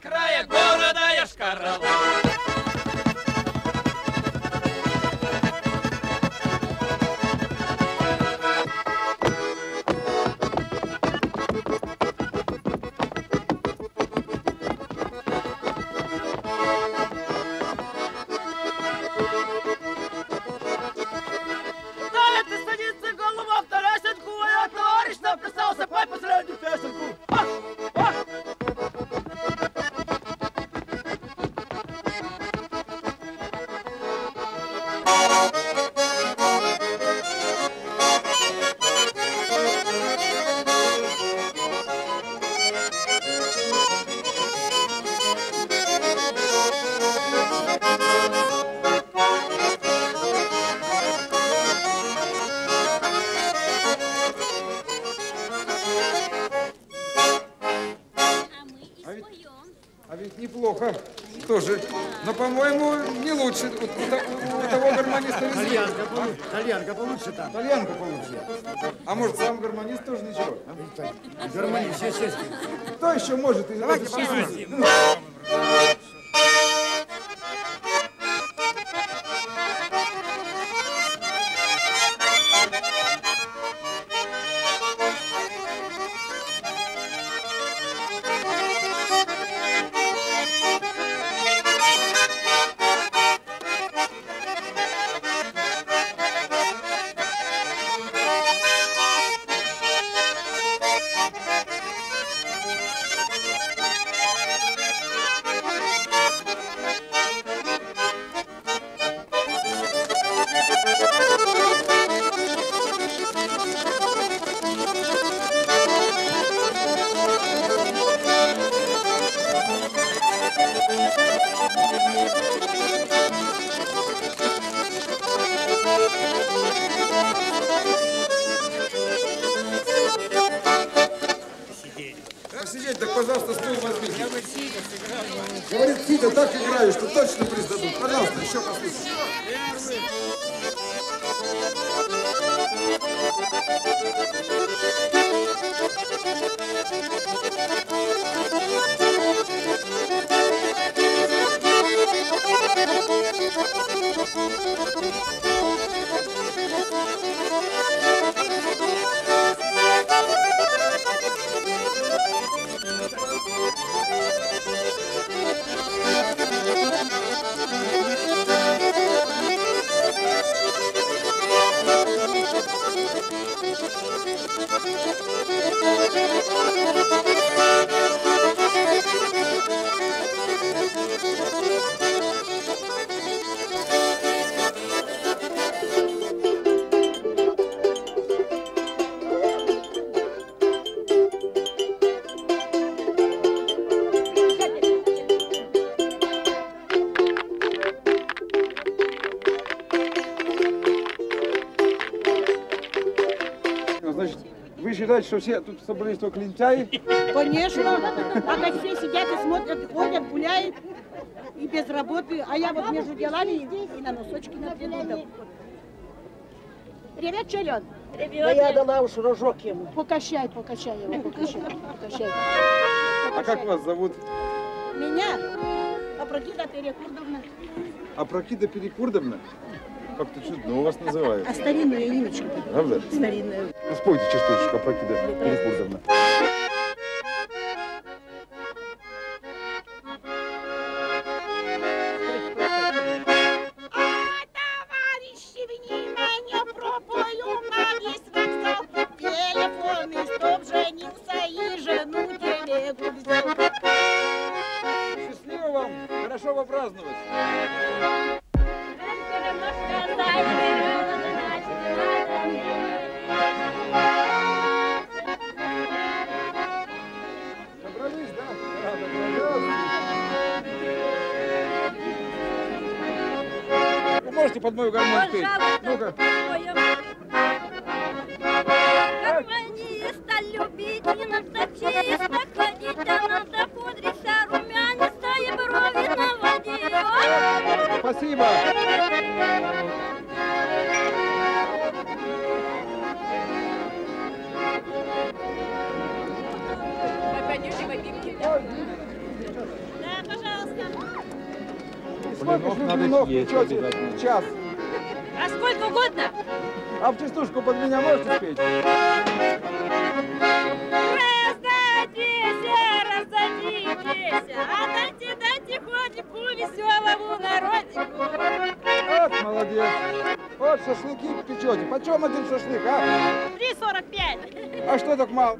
края города Йошкар-Олу. Неплохо тоже, но, по-моему, не лучше у того гармониста. Тальянка получше там. Тальянка получше. А может, сам гармонист тоже ничего? Гармонист, естественно. Кто еще может? Давайте послушаем. Посидеть, так, пожалуйста, стул возьмите. Я бы Сида сыграл. Говорит, Сида так играю, что точно приз дадут. Пожалуйста, еще послушайте. Значит, вы считаете, что все тут собрались только лентяи? Конечно. А как все сидят и смотрят, ходят, гуляют и без работы. А я вот между делами и на носочки надену. Ребят, что, Лен? Да я дала уж рожок ему. Покачай его, покачай. А как вас зовут? Меня? Апракида Перекурдовна. Апракида Перекурдовна? Как-то чудно у вас называют. А старинную имечко. Правда? Старинную. Ну, спойте частушечку, Апракида Перекурдовна. Счастливо вам! Хорошо попраздновать! Собрались, да? Вы можете под мою гармонию петь? Ну-ка. Гармониста любить не надо чисто ходить, а надо пудриться румяниста и брови наводить. Спасибо! смотришь на блинов, печете час. А сколько угодно. А в частушку под меня можете спеть? Разойдитесь, а дайте ходику веселому народику. Вот молодец. Вот шашлыки печете. Почем один шашлык, а? 3,45. А что так мало?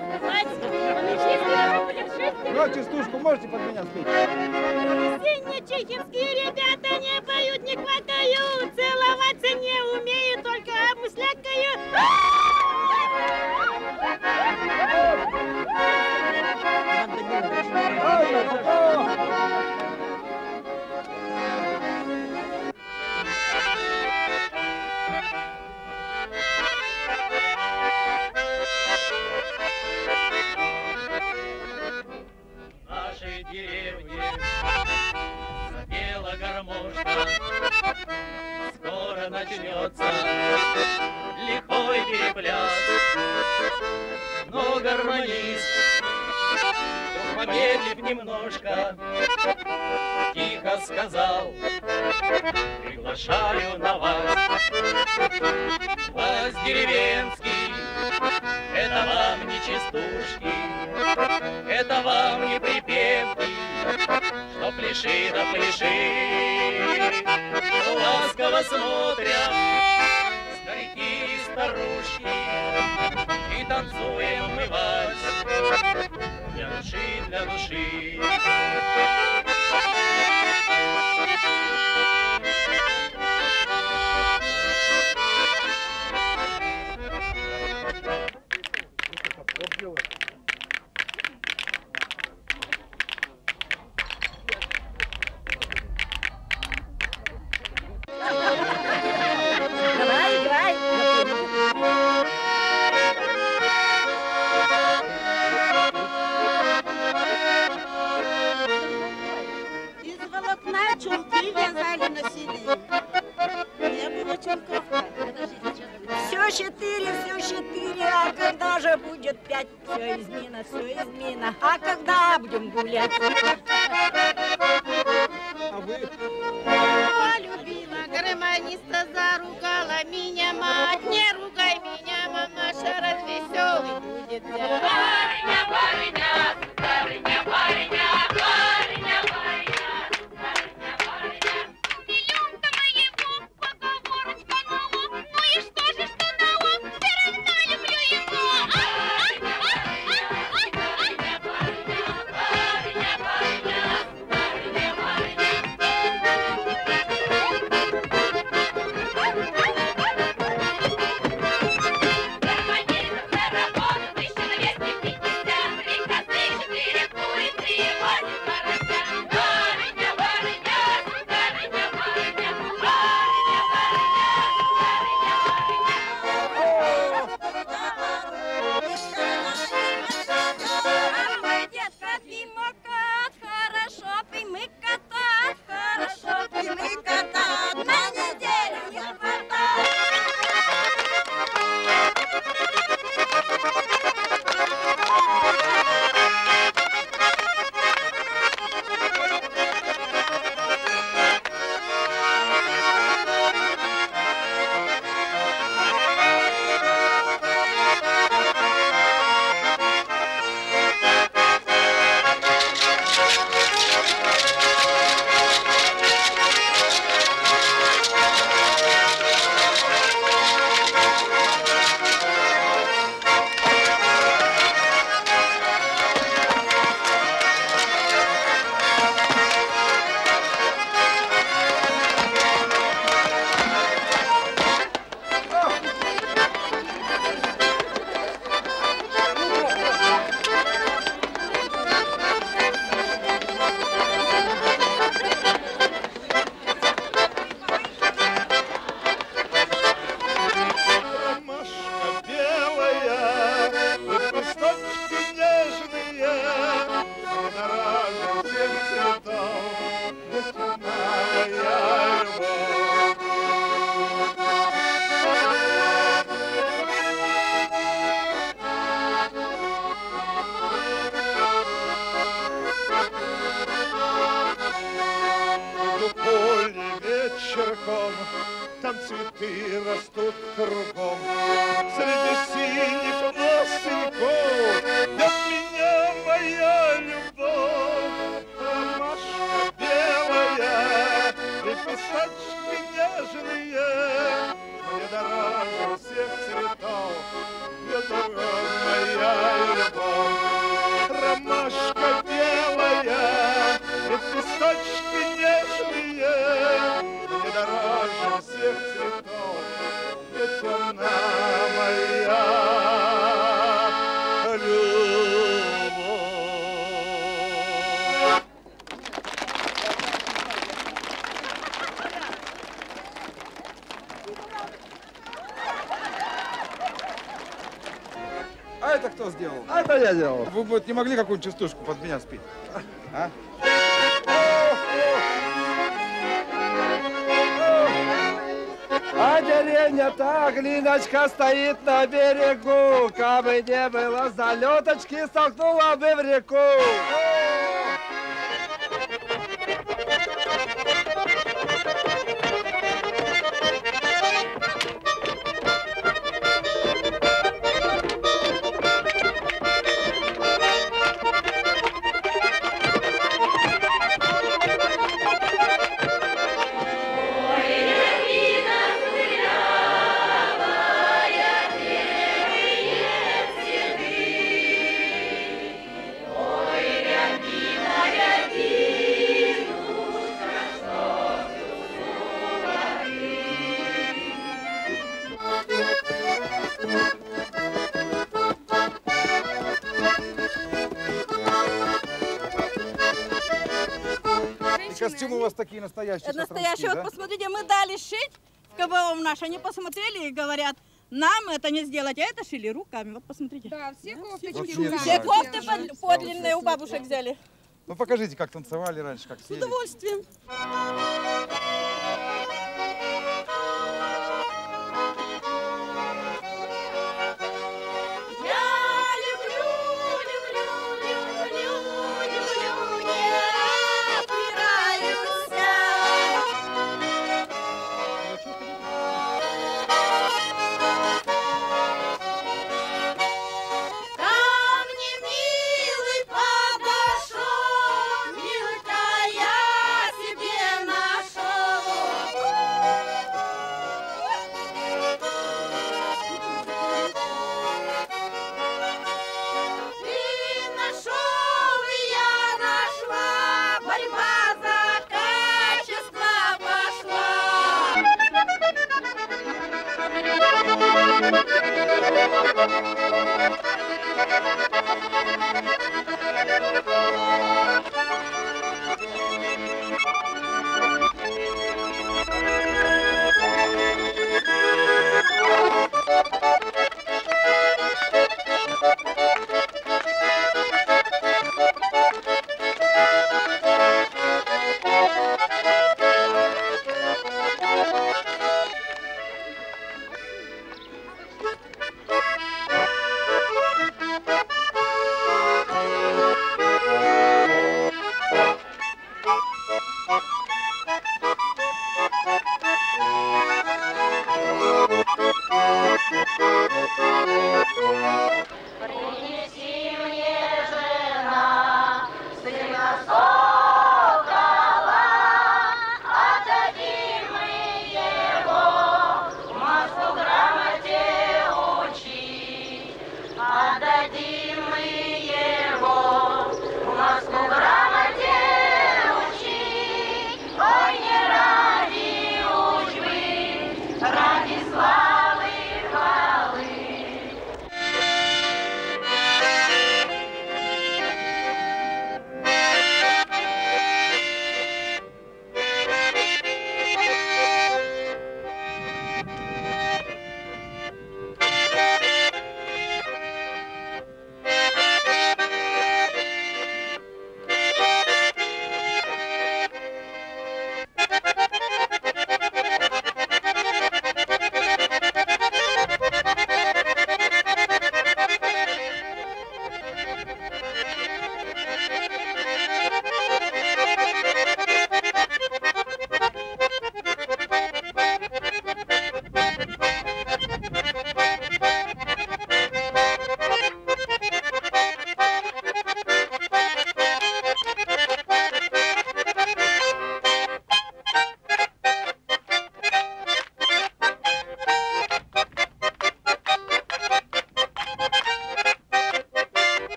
Знаете, Ну, а частушку можете под меня спеть? сине-чехинские ребята не поют, не квакают, целоваться не умеют, только обмыслякают. В нашей деревне запела гармошка, скоро начнется лихой перепляс. Но гармонист, помедлив немножко, тихо сказал: приглашаю на вас. Вас деревенский, это вам не частушки, это вам не припевки, что пляши да пляши. Ласково смотрят старики и старушки, и танцуем мы вальс для души, для души. Давай, играй. Из волокна чулки вязали, носили. Не было чулков-то. Все 4, а когда же будет 5? Все измена, а когда будем гулять? А вы? Полюбила гармониста, заругала меня мать. Не ругай меня, мамаша, развеселый будет дядя. Барыня, барыня, барыня, барыня, барыня, барыня, барыня, барыня. Миллион-то моего, поговорочка нова. Ну и что же, что нова? Все равно люблю его. Барыня, барыня, барыня, барыня, барыня, барыня, барыня. Гармонист заработал 1250. растут кругом. Среди синих лосиков от меня моя любовь. Ромашка белая, лепесточки нежные, мне дороже всех цветов, это моя любовь. Ромашка белая, лепесточки нежные, мне дороже всех цветов, ведь она моя любовь. А это кто сделал? А это я делал. Вы бы не могли какую-нибудь частушку под меня спеть? А? А деревня-то глиночка стоит на берегу, кабы не было залеточки, столкнула бы в реку. Костюмы у вас такие настоящие. Настоящие. Вот да? посмотрите, мы дали шить в КБО наш, они посмотрели и говорят, нам это не сделать, а это шили руками. Вот посмотрите. Да, все кофточки Вот руками. Все кофты сделаны. подлинные у бабушек взяли. Ну покажите, как танцевали раньше, как С пели. удовольствием.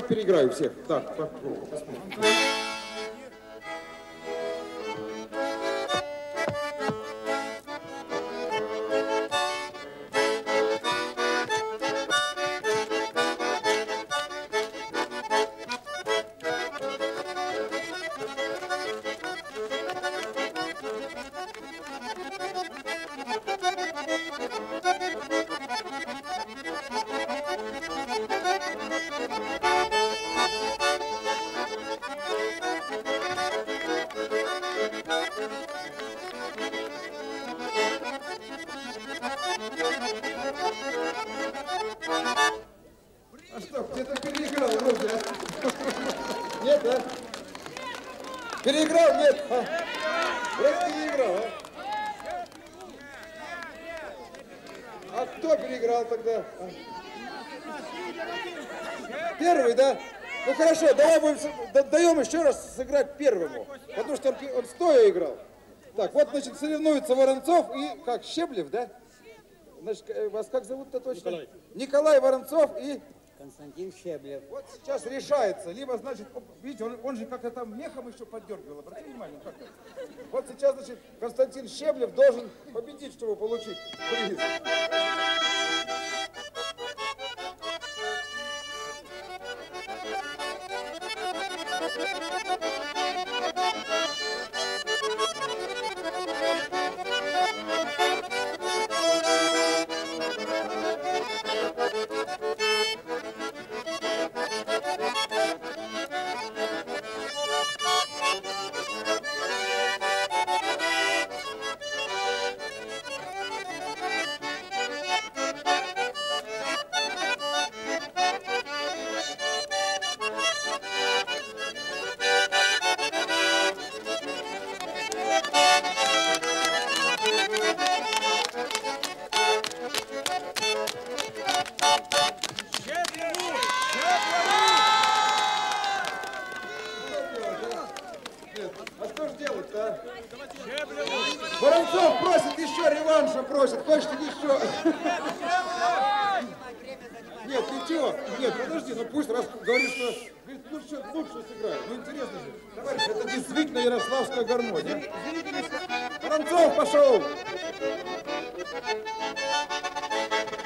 переиграю всех. Так, посмотрим. А что, где-то переиграл вроде, а? Нет, да? Переиграл? Нет. А? Вроде переиграл, а? А кто переиграл тогда? А? Первый, да? Ну хорошо, давай даем еще раз сыграть первому, потому что он стоя играл. Так, вот, значит, соревнуются Воронцов и, как, Щеблев, да? Значит, вас как зовут-то точно? Николай. Николай Воронцов и... Константин Щеблев. Вот сейчас решается, либо, значит, видите, он же как-то там мехом еще поддергивал, обратите внимание, как это? Вот сейчас, значит, Константин Щеблев должен победить, чтобы получить приз. Воронцов просит еще реванша, просит. Хочет еще? Нет, ничего. Нет, подожди, ну пусть раз говорит, что лучше сыграет. Ну интересно же. Товарищ, это действительно ярославская гармония. Воронцов пошел!